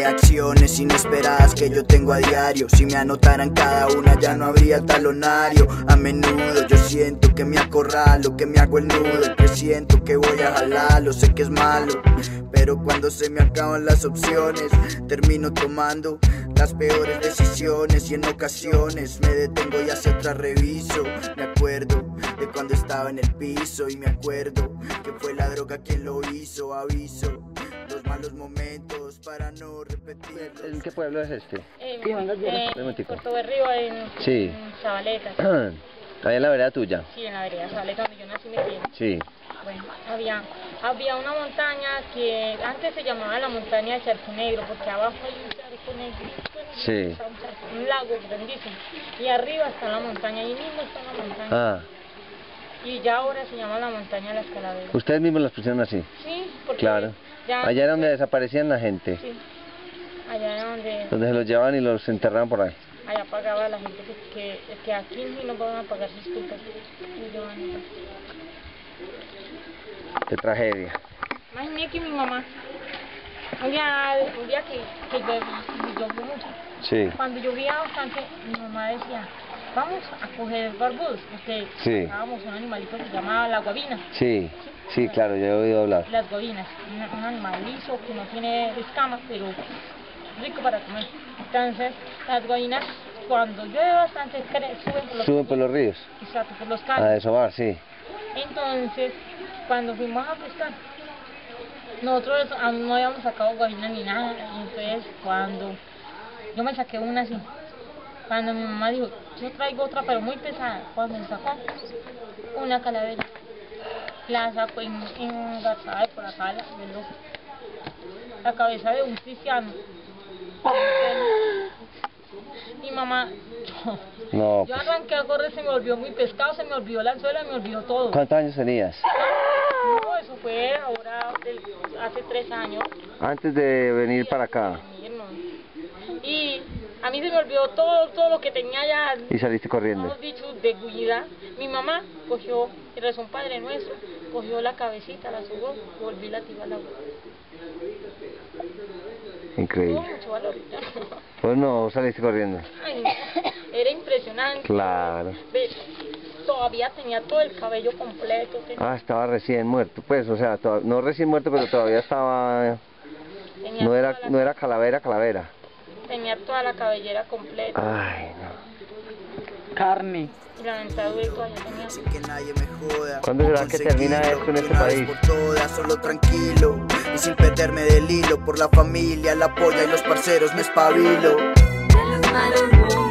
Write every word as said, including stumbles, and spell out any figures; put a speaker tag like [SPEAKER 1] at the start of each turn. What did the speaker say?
[SPEAKER 1] reacciones inesperadas que yo tengo a diario. Si me anotaran cada una ya no habría talonario. A menudo yo siento que me acorralo, que me hago el nudo, que siento que voy a jalarlo. Sé que es malo, pero cuando se me acaban las opciones termino tomando las peores decisiones. Y en ocasiones me detengo y hacia atrás reviso. Me acuerdo de cuando estaba en el piso y me acuerdo que fue la droga quien lo hizo. Aviso los malos momentos para no repetir.
[SPEAKER 2] ¿En qué pueblo es este?
[SPEAKER 3] Eh, eh, Puerto Berrío, en,
[SPEAKER 2] sí.
[SPEAKER 3] en Zabaleta.
[SPEAKER 2] ¿Ahí en la vereda tuya?
[SPEAKER 3] Sí, en la vereda Zabaleta, donde yo nací y me crié.
[SPEAKER 2] Sí.
[SPEAKER 3] Bueno, había, había una montaña que antes se llamaba la montaña de Charco Negro, porque abajo hay un charco negro,
[SPEAKER 2] sí.
[SPEAKER 3] un, un lago grandísimo, y arriba está la montaña, y mismo está la montaña.
[SPEAKER 2] Ah.
[SPEAKER 3] Y ya ahora se llama la montaña de las Calaveras.
[SPEAKER 2] ¿Ustedes mismos las pusieron así?
[SPEAKER 3] Sí, porque
[SPEAKER 2] claro.
[SPEAKER 3] Ya
[SPEAKER 2] allá era donde desaparecían la gente.
[SPEAKER 3] Sí, allá era donde...
[SPEAKER 2] Donde se los llevaban y los enterraban por ahí.
[SPEAKER 3] Allá pagaba la gente que, que, que aquí sí no van a pagar sus culpas.
[SPEAKER 2] Qué tragedia.
[SPEAKER 3] Imagínate que mi mamá, un día, un día que, que llovió mucho,
[SPEAKER 2] sí.
[SPEAKER 3] Cuando llovía bastante, mi mamá decía, vamos a coger barbudos, porque
[SPEAKER 2] sí.
[SPEAKER 3] Estábamos un animalito que se llamaba la guabina.
[SPEAKER 2] Sí, sí, sí, claro, yo he oído hablar.
[SPEAKER 3] Las guabinas, un, un animal liso que no tiene escamas, pero rico para comer. Entonces, las guabinas, cuando llueve bastante, suben por los,
[SPEAKER 2] suben por los ríos.
[SPEAKER 3] Exacto, por los calles.
[SPEAKER 2] A desovar, sí.
[SPEAKER 3] Entonces, cuando fuimos a pescar, nosotros aún no habíamos sacado guabinas ni nada. Y entonces, cuando yo me saqué una así, cuando mi mamá dijo, yo traigo otra pero muy pesada, cuando me sacó una calavera, la sacó en, engarzada por acá, la, la cabeza de un cristiano. Mi mamá, yo,
[SPEAKER 2] no,
[SPEAKER 3] yo
[SPEAKER 2] pues.
[SPEAKER 3] arranqué a correr, se me olvidó mi pescado, se me olvidó el anzuelo, se me olvidó todo.
[SPEAKER 2] ¿Cuántos años tenías?
[SPEAKER 3] No, eso fue ahora, del, hace tres años.
[SPEAKER 2] Antes de venir
[SPEAKER 3] sí,
[SPEAKER 2] para acá.
[SPEAKER 3] De venir, no. Y a mí se me olvidó todo, todo lo que tenía ya.
[SPEAKER 2] Y saliste corriendo.
[SPEAKER 3] Hemos dicho, de huida. Mi mamá cogió, y rezó un Padre Nuestro, cogió la cabecita, la subó, volví la tiró al agua.
[SPEAKER 2] Increíble.
[SPEAKER 3] Tuvo mucho valor.
[SPEAKER 2] Pues no, saliste corriendo.
[SPEAKER 3] Ay, era impresionante.
[SPEAKER 2] Claro.
[SPEAKER 3] Ve, todavía tenía todo el cabello completo. Tenía...
[SPEAKER 2] Ah, estaba recién muerto, pues, o sea, no recién muerto, pero todavía estaba... Tenía no era la... no era calavera, calavera.
[SPEAKER 3] Tenía toda la cabellera completa.
[SPEAKER 2] Ay, no.
[SPEAKER 3] Carne. Y la dentadura y todavía tenía...
[SPEAKER 1] Sin que nadie me joda.
[SPEAKER 2] ¿Cuándo será que termina esto en este país?
[SPEAKER 1] Por todas, solo tranquilo y sin perderme del hilo. Por la familia, la polla y los parceros me espabilo.
[SPEAKER 4] De los malos